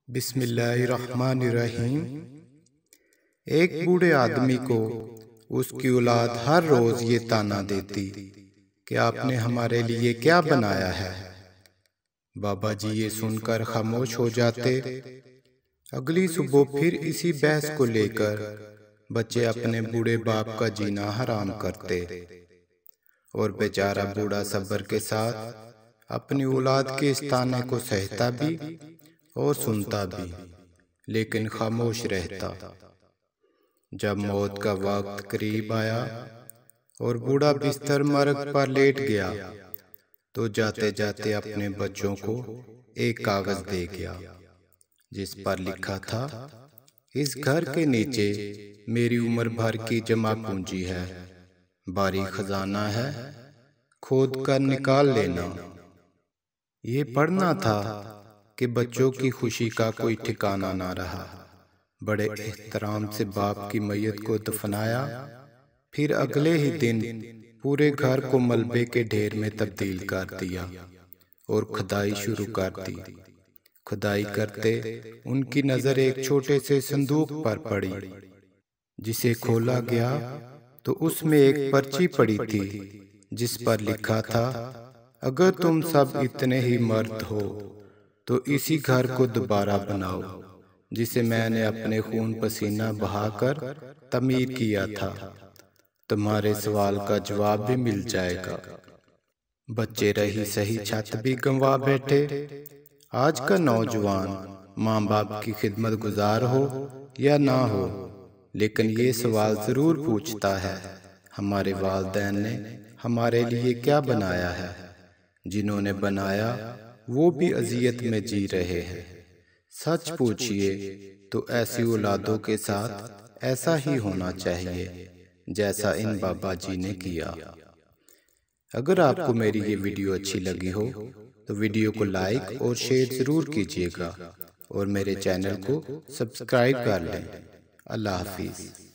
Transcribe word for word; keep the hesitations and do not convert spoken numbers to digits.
बिस्मिल्लाहिर्रहमानिर्रहीम। एक बूढ़े आदमी को उसकी औलाद हर रोज ये ताना देती कि आपने हमारे लिए क्या बनाया है। बाबा जी ये सुनकर खामोश हो जाते। अगली सुबह फिर इसी बहस को लेकर बच्चे अपने बूढ़े बाप का जीना हराम करते और बेचारा बूढ़ा सब्र के साथ अपनी औलाद के इस ताने को सहता भी और सुनता भी, लेकिन खामोश रहता। जब मौत का वक्त करीब आया और बूढ़ा बिस्तर मरग पर लेट गया, तो जाते जाते अपने बच्चों को एक कागज दे गया, जिस पर लिखा था, इस घर के नीचे मेरी उम्र भर की जमा पूंजी है, भारी खजाना है, खोद कर निकाल लेना। ये पढ़ना था कि बच्चों की खुशी का कोई ठिकाना ना रहा। बड़े एहतराम से बाप की मैयत को दफनाया। फिर अगले ही दिन पूरे घर को मलबे के ढेर में तब्दील कर दिया और खुदाई शुरू कर दी। खुदाई करते उनकी नजर एक छोटे से संदूक पर पड़ी, जिसे खोला गया तो उसमें एक पर्ची पड़ी थी, जिस पर लिखा था, अगर तुम सब इतने ही मर्द हो तो इसी घर को दोबारा बनाओ, जिसे मैंने अपने खून पसीना बहाकर तमीर किया था। तुम्हारे सवाल का जवाब भी मिल जाएगा। बच्चे रही सही छत भी गंवा बैठे। आज का नौजवान माँ बाप की खिदमत गुजार हो या ना हो, लेकिन ये सवाल जरूर पूछता है, हमारे वालिदैन ने हमारे लिए क्या बनाया है। जिन्होंने बनाया वो भी अजियत में जी रहे हैं। सच पूछिए तो ऐसी औलादों के साथ ऐसा ही होना चाहिए जैसा इन बाबा जी ने किया। अगर आपको मेरी ये वीडियो अच्छी लगी हो तो वीडियो को लाइक और शेयर जरूर कीजिएगा और मेरे चैनल को सब्सक्राइब कर लें। अल्लाह हाफिज।